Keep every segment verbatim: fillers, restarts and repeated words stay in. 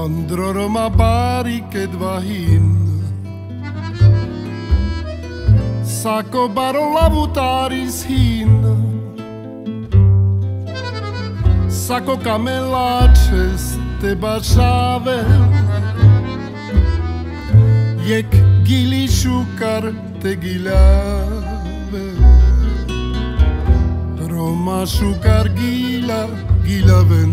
Andro Roma barike dvahin Sako baro lavutaris hin Sako kamelaches te bașave Yek gili shukar te gilave Roma shukar gila gilaven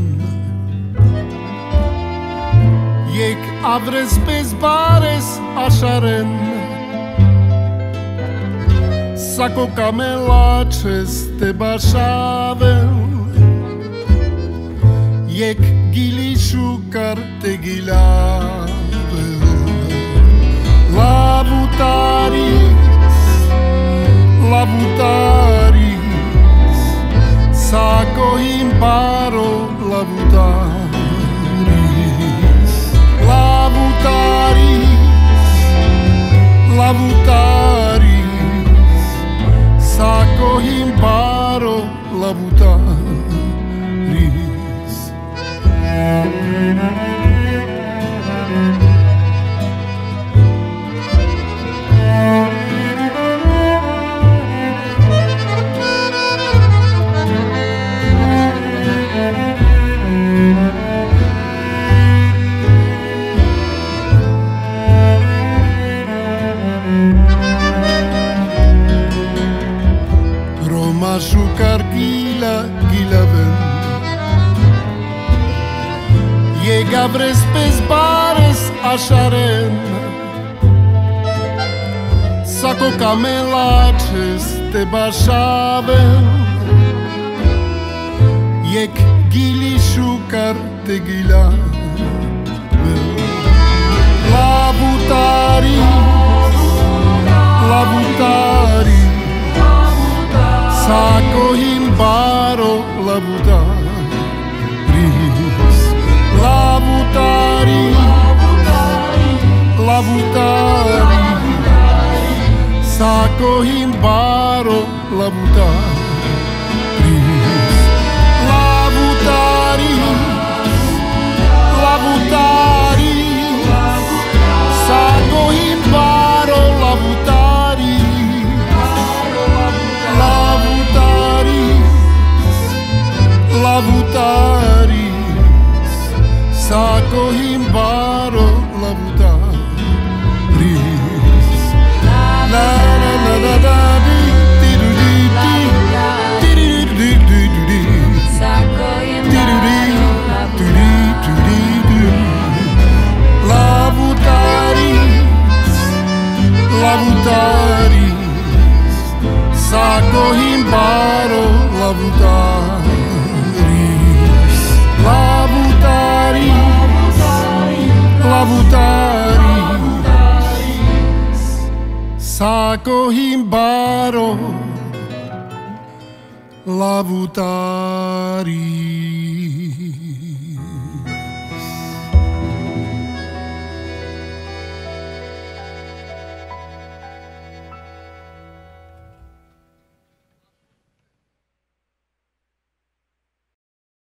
Yek avres bezbares asharen Sako kamelaches te bașave Yek gili shukar te gilave Lavutaris, lavutaris Sako imparo lavutaris Lavutaris, lavutaris Sako imparo lavutaris Roma shukar gila gilaven Yek avres bezbares asharen Sako kamelaches te bașaven Yek gili shukar te gilaven Lavutaris, lavutaris Sako imparo lavutaris Lavutaris, lavutaris Sako imparo lavutaris Lavutaris, lavutaris Sako imparo lavutaris Lavutaris Sako imparo lavutaris La la la la la di di di di di di di di Sako imparo lavutaris Lavutaris Lavutaris Sako imparo lavutaris Lavutaris, lavutaris Sako imparo lavutaris